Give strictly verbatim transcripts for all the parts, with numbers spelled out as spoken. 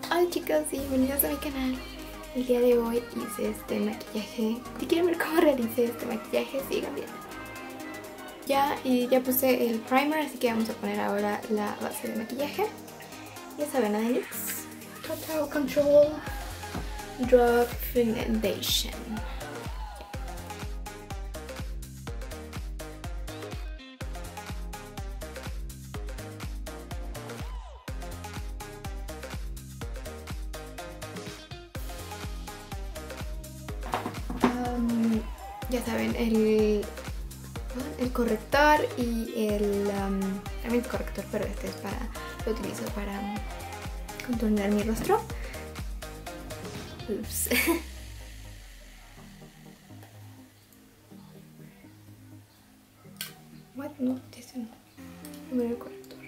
Hola chicos y bienvenidos a mi canal. El día de hoy hice este maquillaje. Si quieren ver cómo realicé este maquillaje, sigan viendo. Ya, y ya puse el primer, así que vamos a poner ahora la base de maquillaje. Ya saben, N Y X Total Control Drug Foundation. Um, ya saben, el, el corrector y el... Um, también el corrector, pero este es para... lo utilizo para um, contornear mi rostro. Ups. What? No, este no. Primero el corrector.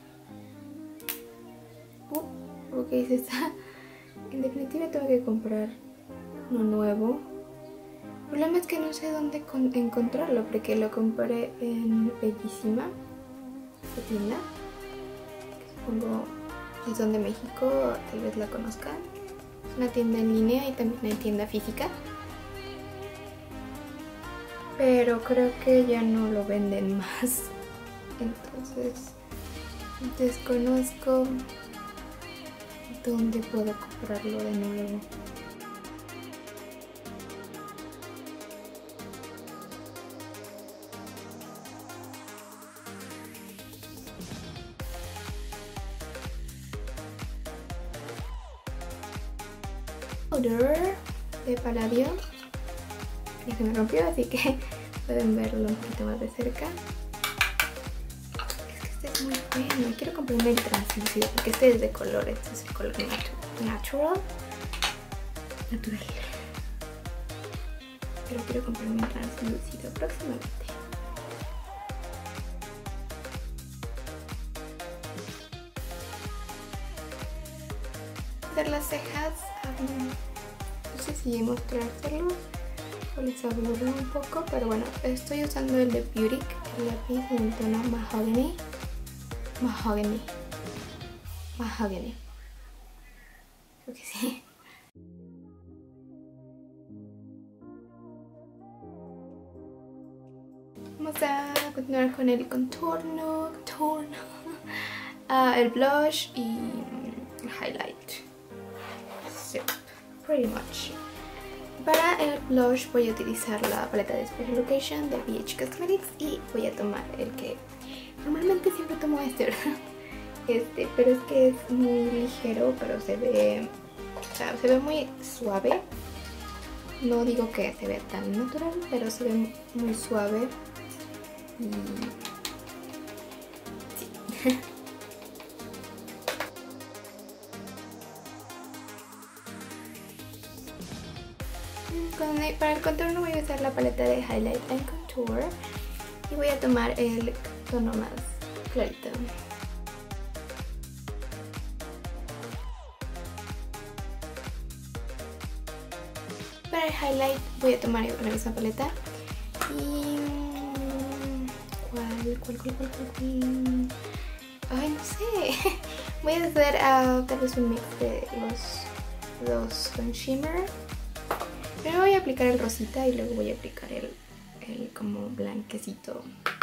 Uh, ok, se está... En definitiva tengo que comprar uno nuevo. El problema es que no sé dónde encontrarlo porque lo compré en Bellísima, esta tienda, que supongo que son de México, tal vez la conozcan. Es una tienda en línea y también hay tienda física, pero creo que ya no lo venden más, entonces desconozco dónde puedo comprarlo de nuevo. De Palladio, ya se me rompió, así que pueden verlo un poquito más de cerca. Es que este es muy bueno, quiero comprarme el translúcido porque este es de color, este es el color natu natural natural pero quiero comprarme el translúcido próximamente. Hacer las cejas, um, no sé si mostrárselos o les aburro un poco, pero bueno, estoy usando el de Beauty, el lápiz en el tono Mahogany. Mahogany. Mahogany. Creo que sí. Vamos a continuar con el contorno, contorno, uh, el blush y el highlight. So, pretty much. Para el blush voy a utilizar la paleta de Special Occasion de B H Cosmetics y voy a tomar el que normalmente siempre tomo este, ¿verdad? Este, pero es que es muy ligero, pero se ve, o sea, se ve muy suave. No digo que se ve tan natural, pero se ve muy suave y sí. Para el contorno voy a usar la paleta de Highlight and Contour y voy a tomar el tono más clarito. Para el highlight voy a tomar la misma paleta y... ¿Cuál? ¿Cuál? ¿Cuál? ¿Cuál? ¿Cuál? Ay, no sé. Voy a hacer uh, tal vez un mix de los dos con shimmer. Primero voy a aplicar el rosita y luego voy a aplicar el, el como blanquecito.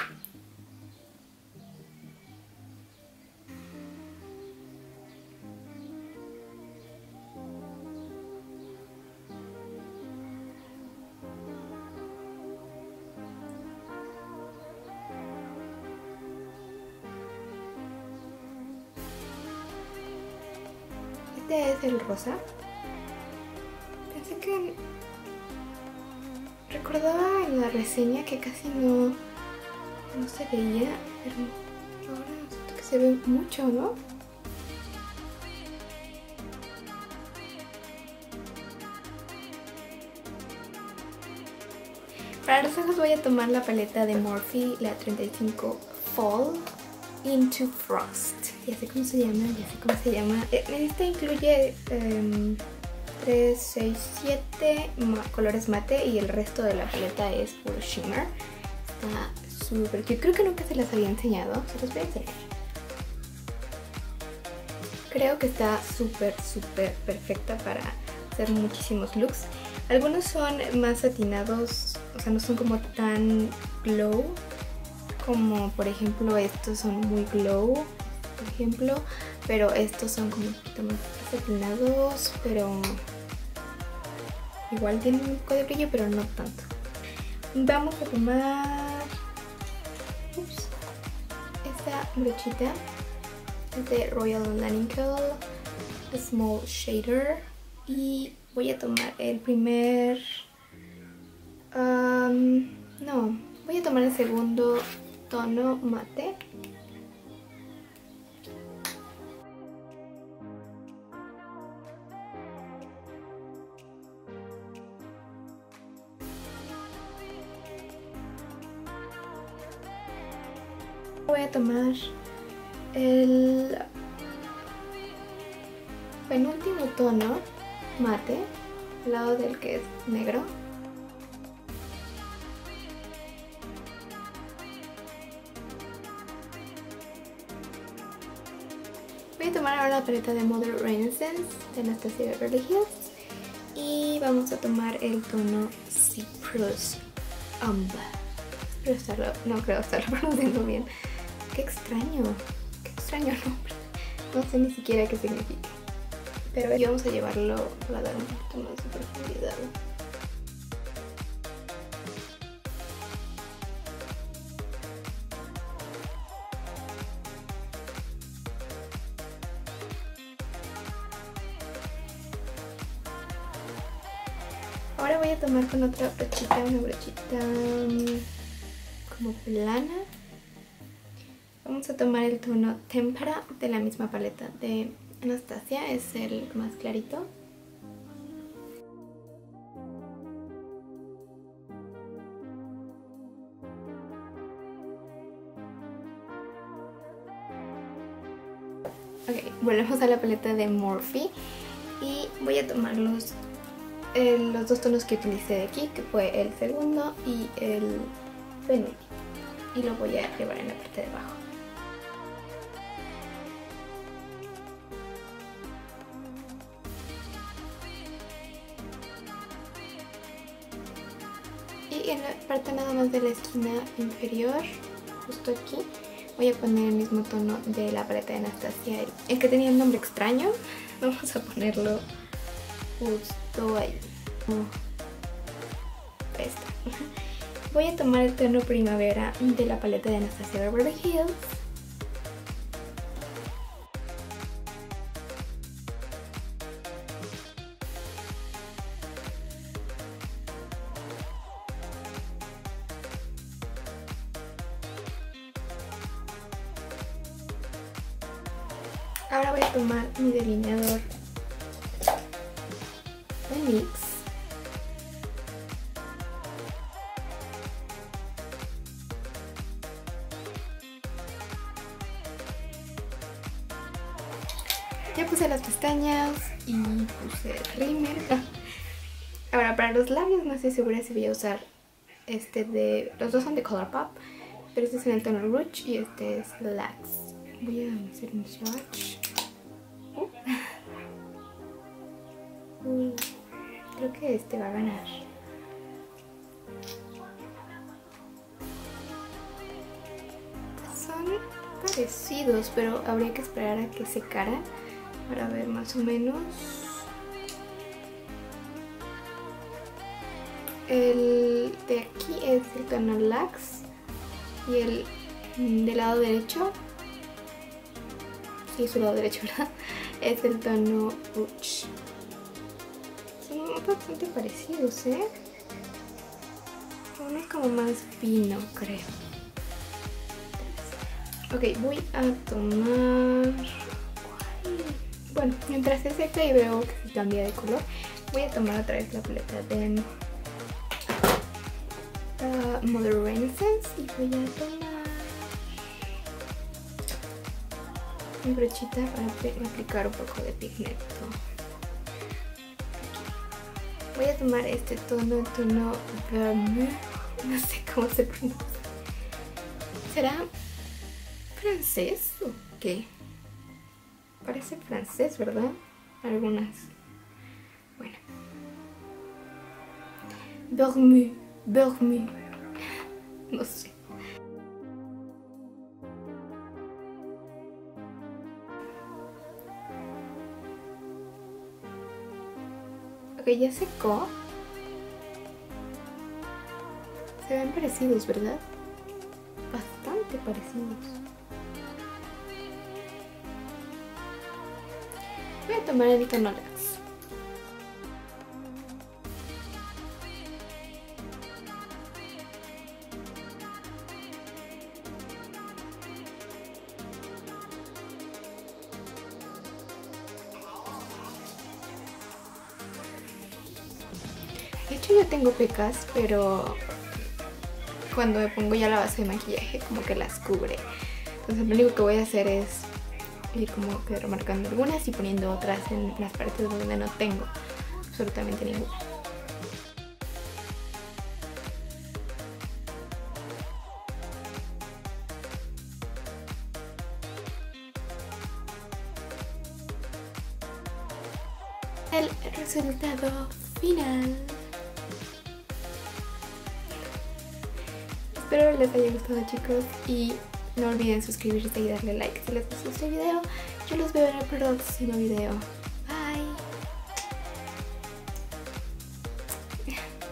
Este es el rosa. Pensé que... Recordaba en la reseña que casi no, no se veía, pero ahora siento que se ve mucho, ¿no? Para los ojos voy a tomar la paleta de Morphe, la treinta y cinco Fall Into Frost. Ya sé cómo se llama, ya sé cómo se llama. Esta incluye... Um, tres, seis, siete colores mate y el resto de la paleta es puro shimmer. Está súper cute. Creo que nunca se las había enseñado. Se los voy a enseñar. Creo que está súper, súper perfecta para hacer muchísimos looks. Algunos son más satinados, o sea, no son como tan glow, como por ejemplo estos son muy glow, por ejemplo, pero estos son como un poquito más satinados, pero igual tienen un poco de brillo, pero no tanto. Vamos a tomar ups, esta brochita, es de Royal Laninkle Small Shader, y voy a tomar el primer, um, no, voy a tomar el segundo tono mate. Voy a tomar el penúltimo tono mate, al lado del que es negro. Voy a tomar ahora la paleta de Modern Renaissance de Anastasia Beverly Hills y vamos a tomar el tono Cyprus Amber. Espero estarlo, no creo estarlo pronunciando bien. Qué extraño, qué extraño nombre. No sé ni siquiera qué significa. Pero aquí vamos a llevarlo para dar un poquito más de profundidad. Ahora voy a tomar con otra brochita, una brochita como plana. Vamos a tomar el tono Tempera de la misma paleta de Anastasia, es el más clarito. Ok, volvemos a la paleta de Morphe y voy a tomar los, eh, los dos tonos que utilicé de aquí, que fue el segundo y el penúltimo, y lo voy a llevar en la parte de abajo. Y en la parte nada más de la esquina inferior, justo aquí, voy a poner el mismo tono de la paleta de Anastasia. El que tenía el nombre extraño, vamos a ponerlo justo ahí. Oh. Ahí está. Voy a tomar el tono Primavera de la paleta de Anastasia Beverly Hills. Ahora voy a tomar mi delineador de N Y X. Ya puse las pestañas y puse rímel. Ahora para los labios no estoy segura si voy a usar este de... Los dos son de Colourpop, pero este es en el tono Rouge y este es Lax. Voy a hacer un swatch. Uh. Uh, creo que este va a ganar. Son parecidos, pero habría que esperar a que secaran para ver más o menos. El de aquí es el tono Lax y el del lado derecho, sí, su lado derecho, ¿verdad? Es el tono Rouge. Son bastante parecidos, ¿eh? Uno es como más fino, creo. Ok, voy a tomar... Bueno, mientras se seca y veo que se cambia de color, voy a tomar otra vez la paleta de uh, Modern Renaissance y voy a tomar mi brochita para aplicar un poco de pigmento. Voy a tomar este tono, el tono Vermeil, no sé cómo se pronuncia. ¿Será francés o qué? Parece francés, ¿verdad? Algunas. Bueno. Dormu, dormu. No sé. Ok, ya secó. Se ven parecidos, ¿verdad? Bastante parecidos. Voy a tomar el Icanolax. De hecho yo tengo pecas, pero cuando me pongo ya la base de maquillaje como que las cubre. Entonces lo único que voy a hacer es ir como que remarcando algunas y poniendo otras en las partes donde no tengo absolutamente ninguna. El resultado final. Espero les haya gustado, chicos, y no olviden suscribirse y darle like si les gustó este video. Yo los veo en el próximo video. Bye.